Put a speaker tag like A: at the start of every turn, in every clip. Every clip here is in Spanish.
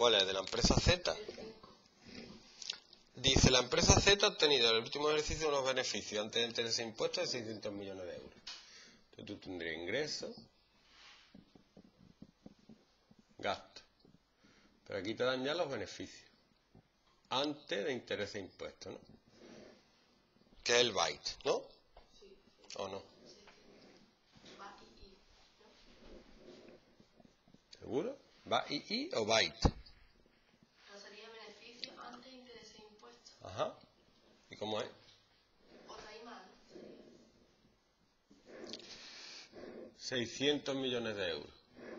A: ¿Cuál es? ¿De la empresa Z? Dice, la empresa Z ha obtenido en el último ejercicio unos beneficios antes de intereses e impuestos de 600 millones de euros. Entonces tú tendrías ingresos, gastos. Pero aquí te dan ya los beneficios antes de intereses e impuestos, ¿no? Que es el byte, ¿no?
B: Sí.
A: ¿O no?
B: Va y, ¿no?
A: ¿Seguro? ¿Va y o byte?
B: No sería beneficio antes de intereses e impuestos.
A: Ajá. ¿Y cómo es?
B: Otra y más, ¿no?
A: 600 millones de euros.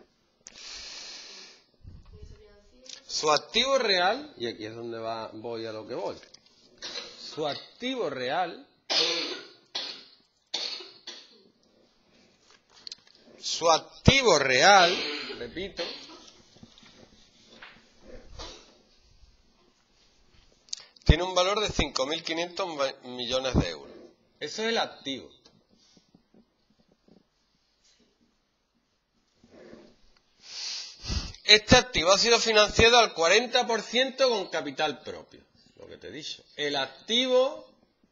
B: ¿Cómo serían 100?
A: Su activo real, y aquí es donde voy a lo que voy. Su activo real, repito, tiene un valor de 5.500 millones de euros. Eso es el activo. Este activo ha sido financiado al 40% con capital propio. Lo que te he dicho. El activo,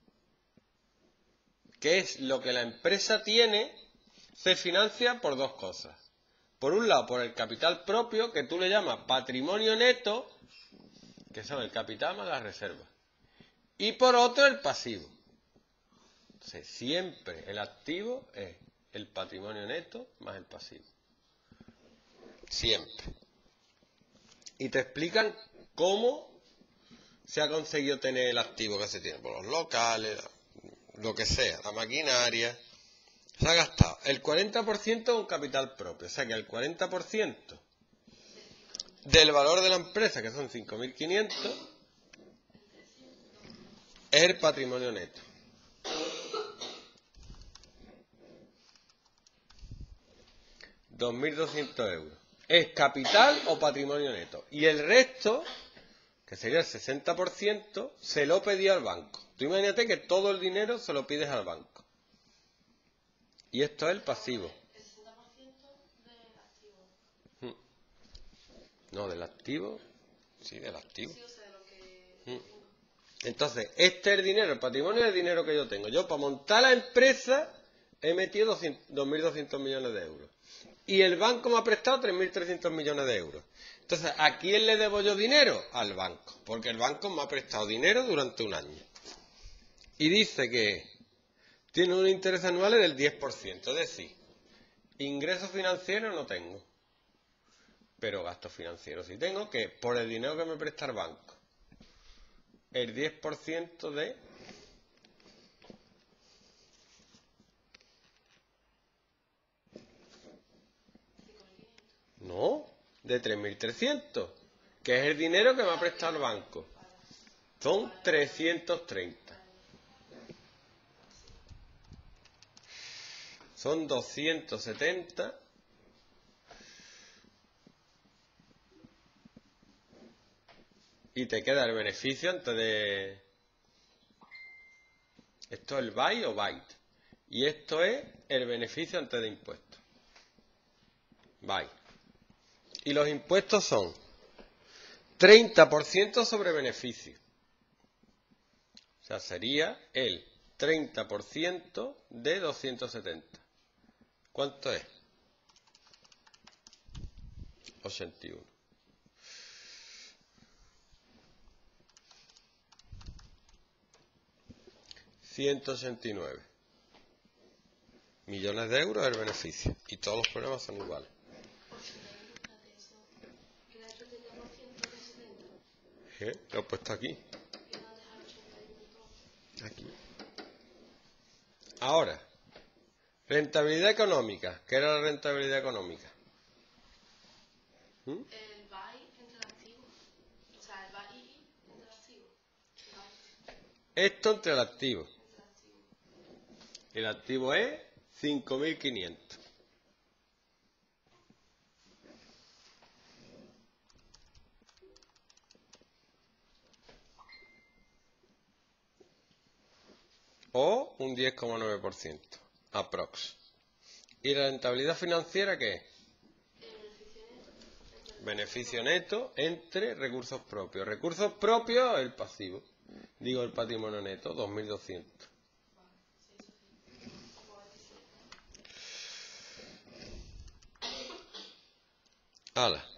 A: que es lo que la empresa tiene, se financia por dos cosas. Por un lado, por el capital propio, que tú le llamas patrimonio neto, que son el capital más las reservas. Y por otro, el pasivo. Entonces, siempre el activo es el patrimonio neto más el pasivo. Siempre. Y te explican cómo se ha conseguido tener el activo que se tiene. Por los locales, lo que sea, la maquinaria. Se ha gastado el 40% con capital propio. O sea que el 40% del valor de la empresa, que son 5.500, es el patrimonio neto. €2.200. Es capital o patrimonio neto. Y el resto, que sería el 60%, se lo pedía al banco. Tú imagínate que todo el dinero se lo pides al banco. Y esto es el pasivo.
B: El 60% del activo.
A: No, del activo. Sí, del activo.
B: Sí, o sea, de lo que tengo.
A: Entonces, este es el dinero, el patrimonio es el dinero que yo tengo. Yo, para montar la empresa, he metido 2.200 millones de euros. Y el banco me ha prestado 3.300 millones de euros. Entonces, ¿a quién le debo yo dinero? Al banco. Porque el banco me ha prestado dinero durante un año. Y dice que tiene un interés anual del 10%. Es decir, ingresos financieros no tengo. Pero gastos financieros sí tengo, que por el dinero que me presta el banco. El 10% de... No, de 3.300, que es el dinero que me ha prestado el banco. Son 330. Son 270. Y te queda el beneficio antes de... Esto es el byte o byte. Y esto es el beneficio antes de impuestos. Byte. Y los impuestos son 30% sobre beneficio. O sea, sería el 30% de 270. ¿Cuánto es? 81. $189 millones de euros el beneficio. Y todos los problemas son iguales.
B: ¿Queda el 30% de 70?
A: Lo he puesto aquí.
B: ¿Y dónde deja el 81 entonces?
A: Aquí. Ahora, rentabilidad económica. ¿Qué era la rentabilidad económica?
B: El buy entre el activo. O sea, el buy y entre el activo.
A: Esto entre el activo.
B: Entre el activo.
A: El activo es 5.500. O un 10,9%. Aprox. ¿Y la rentabilidad financiera qué es?
B: El beneficio neto entre
A: Beneficio neto entre recursos propios. Recursos propios, el pasivo. Digo, el patrimonio neto, 2.200. ¡Hala!